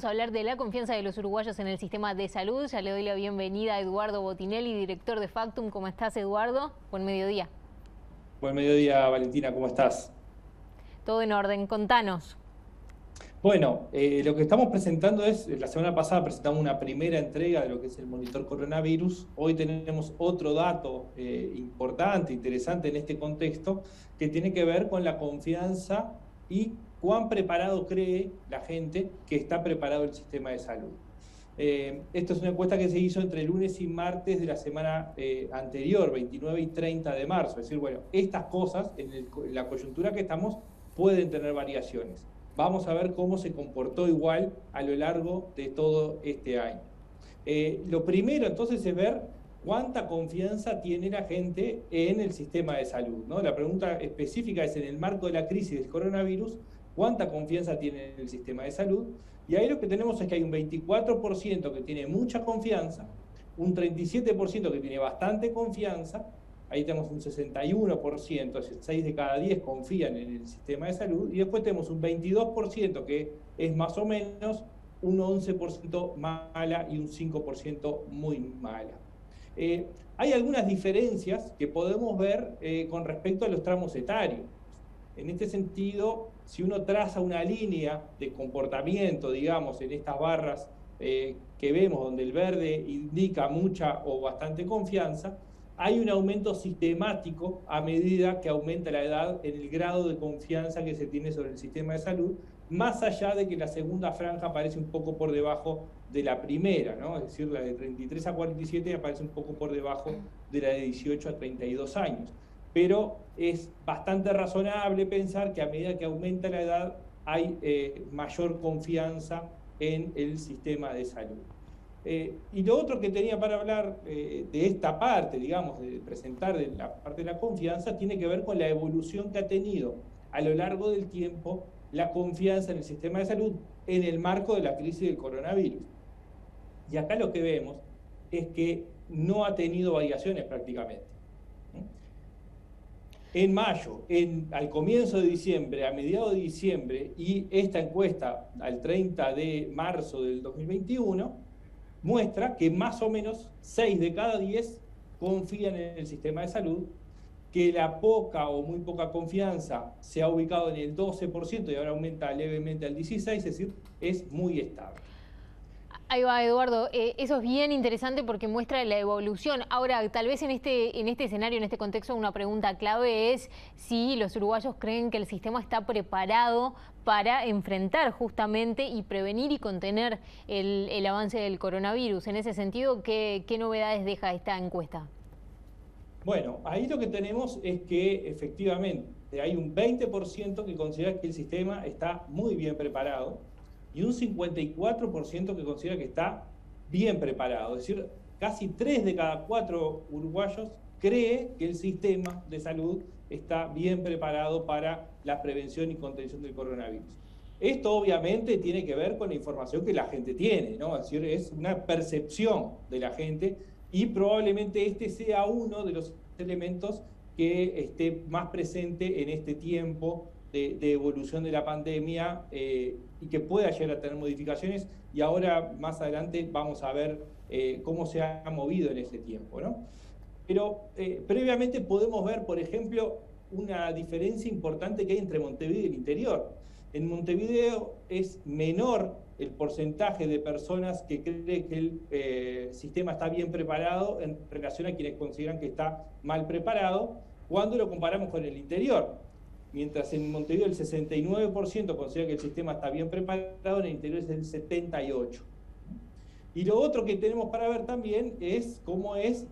a hablar de la confianza de los uruguayos en el sistema de salud. Ya le doy la bienvenida a Eduardo Botinelli, director de Factum. ¿Cómo estás, Eduardo? Buen mediodía. Buen mediodía, Valentina, ¿cómo estás? Todo en orden, contanos. Bueno, lo que estamos presentando es, la semana pasada presentamos una primera entrega de lo que es el monitor coronavirus. Hoy tenemos otro dato importante, interesante en este contexto, que tiene que ver con la confianza y cuán preparado cree la gente que está preparado el sistema de salud. Esto es una encuesta que se hizo entre lunes y martes de la semana anterior, 29 y 30 de marzo. Es decir, bueno, estas cosas en la coyuntura que estamos pueden tener variaciones. Vamos a ver cómo se comportó igual a lo largo de todo este año. Lo primero entonces es ver cuánta confianza tiene la gente en el sistema de salud, ¿no? La pregunta específica es, en el marco de la crisis del coronavirus, ¿cuánta confianza tiene en el sistema de salud? Y ahí lo que tenemos es que hay un 24% que tiene mucha confianza, un 37% que tiene bastante confianza. Ahí tenemos un 61%, 6 de cada 10 confían en el sistema de salud, y después tenemos un 22% que es más o menos, un 11% mala y un 5% muy mala. Hay algunas diferencias que podemos ver con respecto a los tramos etarios. En este sentido, si uno traza una línea de comportamiento, digamos, en estas barras que vemos, donde el verde indica mucha o bastante confianza, hay un aumento sistemático a medida que aumenta la edad en el grado de confianza que se tiene sobre el sistema de salud, más allá de que la segunda franja aparece un poco por debajo de la primera, ¿no? Es decir, la de 33 a 47 aparece un poco por debajo de la de 18 a 32 años. Pero es bastante razonable pensar que a medida que aumenta la edad hay mayor confianza en el sistema de salud. Y lo otro que tenía para hablar de esta parte, digamos, de presentar de la parte de la confianza, tiene que ver con la evolución que ha tenido a lo largo del tiempo la confianza en el sistema de salud en el marco de la crisis del coronavirus. Y acá lo que vemos es que no ha tenido variaciones prácticamente. En mayo, al comienzo de diciembre, a mediados de diciembre, y esta encuesta al 30 de marzo del 2021, muestra que más o menos 6 de cada 10 confían en el sistema de salud, que la poca o muy poca confianza se ha ubicado en el 12% y ahora aumenta levemente al 16%, es decir, es muy estable. Ahí va, Eduardo. Eso es bien interesante porque muestra la evolución. Ahora, tal vez en este escenario, en este contexto, una pregunta clave es si los uruguayos creen que el sistema está preparado para enfrentar justamente y prevenir y contener el avance del coronavirus. En ese sentido, ¿qué novedades deja esta encuesta? Bueno, ahí lo que tenemos es que efectivamente hay un 20% que considera que el sistema está muy bien preparado y un 54% que considera que está bien preparado. Es decir, casi 3 de cada 4 uruguayos cree que el sistema de salud está bien preparado para la prevención y contención del coronavirus. Esto obviamente tiene que ver con la información que la gente tiene, ¿no? Es decir, es una percepción de la gente y probablemente este sea uno de los elementos que esté más presente en este tiempo de evolución de la pandemia y que pueda llegar a tener modificaciones, y ahora más adelante vamos a ver cómo se ha movido en ese tiempo, ¿no? Pero previamente podemos ver, por ejemplo, una diferencia importante que hay entre Montevideo y el interior. En Montevideo es menor el porcentaje de personas que creen que el sistema está bien preparado en relación a quienes consideran que está mal preparado, cuando lo comparamos con el interior. Mientras en Montevideo el 69% considera que el sistema está bien preparado, en el interior es el 78%. Y lo otro que tenemos para ver también es cómo es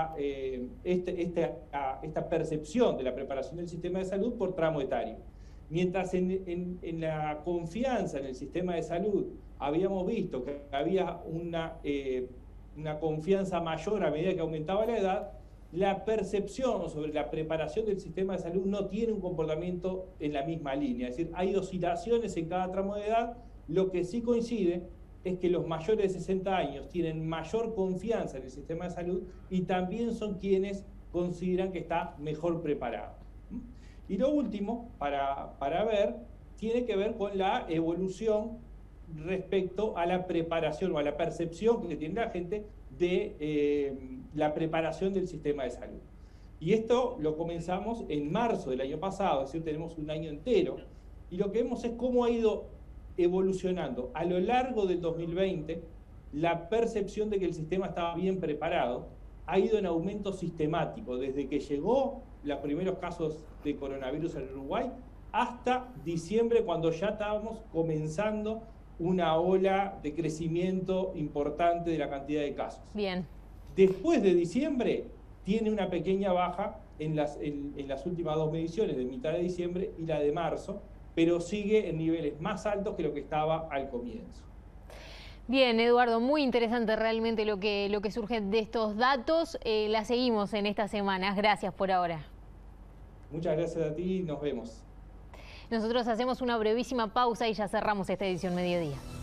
esta percepción de la preparación del sistema de salud por tramo etario. Mientras en la confianza en el sistema de salud habíamos visto que había una confianza mayor a medida que aumentaba la edad, la percepción sobre la preparación del sistema de salud no tiene un comportamiento en la misma línea. Es decir, hay oscilaciones en cada tramo de edad. Lo que sí coincide es que los mayores de 60 años tienen mayor confianza en el sistema de salud y también son quienes consideran que está mejor preparado. Y lo último, para ver, tiene que ver con la evolución respecto a la preparación o a la percepción que tiene la gente de la preparación del sistema de salud. Y esto lo comenzamos en marzo del año pasado, es decir, tenemos un año entero, y lo que vemos es cómo ha ido evolucionando a lo largo del 2020 la percepción de que el sistema estaba bien preparado, ha ido en aumento sistemático, desde que llegó los primeros casos de coronavirus en Uruguay hasta diciembre, cuando ya estábamos comenzando una ola de crecimiento importante de la cantidad de casos. Bien. Después de diciembre tiene una pequeña baja en las últimas dos mediciones de mitad de diciembre y la de marzo, pero sigue en niveles más altos que lo que estaba al comienzo. Bien, Eduardo, muy interesante realmente lo que surge de estos datos. La seguimos en estas semanas. Gracias por ahora. Muchas gracias a ti y nos vemos. Nosotros hacemos una brevísima pausa y ya cerramos esta edición Mediodía.